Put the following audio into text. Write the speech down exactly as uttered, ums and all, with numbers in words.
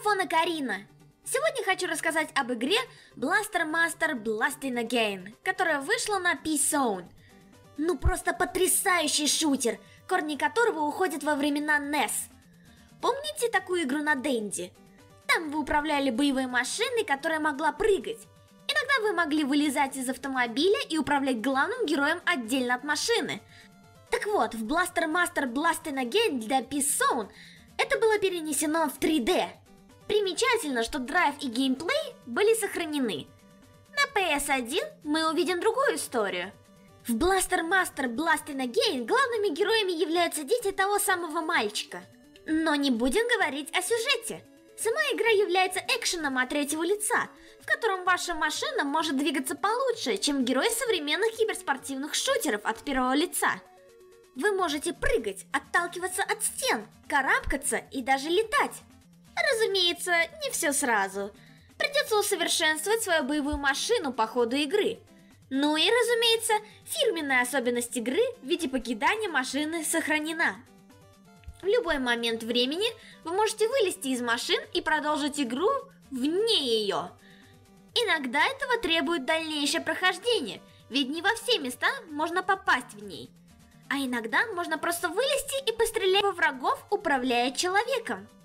микрофона Карина. Сегодня хочу рассказать об игре Blaster Master Blasting Again, которая вышла на P-Zone. Ну просто потрясающий шутер, корни которого уходят во времена нес. Помните такую игру на Денди? Там вы управляли боевой машиной, которая могла прыгать. Иногда вы могли вылезать из автомобиля и управлять главным героем отдельно от машины. Так вот, в Blaster Master Blasting Again для P-Zone это было перенесено в три дэ. Примечательно, что драйв и геймплей были сохранены. На пи эс один мы увидим другую историю. В Blaster Master Blasting Again главными героями являются дети того самого мальчика. Но не будем говорить о сюжете. Сама игра является экшеном от третьего лица, в котором ваша машина может двигаться получше, чем герой современных киберспортивных шутеров от первого лица. Вы можете прыгать, отталкиваться от стен, карабкаться и даже летать. Разумеется, не все сразу. Придется усовершенствовать свою боевую машину по ходу игры. Ну и, разумеется, фирменная особенность игры в виде покидания машины сохранена. В любой момент времени вы можете вылезти из машин и продолжить игру вне ее. Иногда этого требует дальнейшее прохождение, ведь не во все места можно попасть в ней. А иногда можно просто вылезти и пострелять во врагов, управляя человеком.